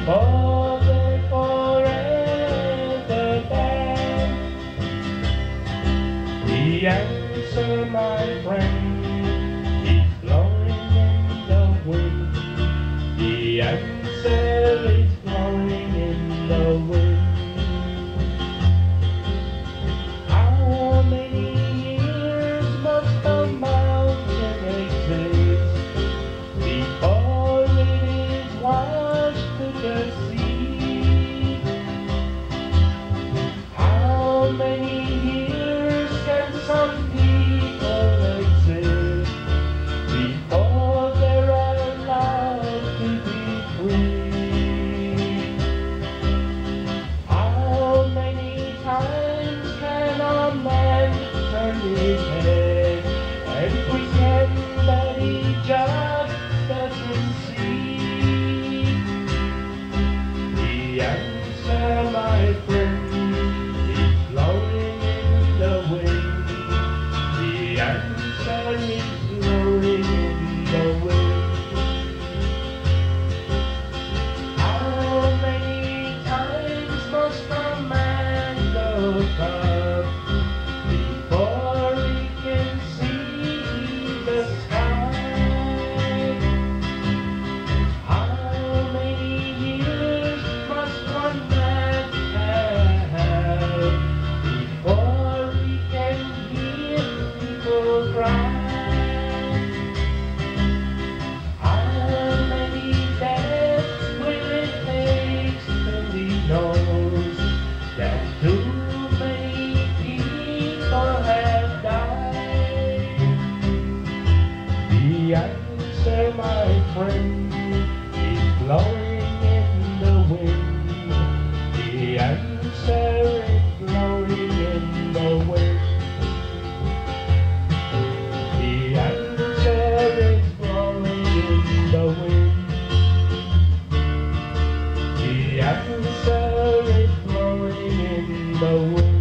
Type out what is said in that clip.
for the forever band. The answer, my friend, is blowing in the wind. The answer is blowing in the wind. How many years must a mountain exist before it is washed to the sea? How many years can some people exist before they're allowed to be free? How many times can a man turn his head and pretend that he just doesn't see? The answer, my friend, is blowing in the wind. The answer is blowing in the wind. How many times must a man look up before he can see the sky? How many years must one man have before he can hear people cry? How many deaths will it take till he knows that too many people have died? The answer, my friend, is blowing in the wind. The answer is blowing in the wind. The answer is blowing in the wind. The answer is blowing in the wind.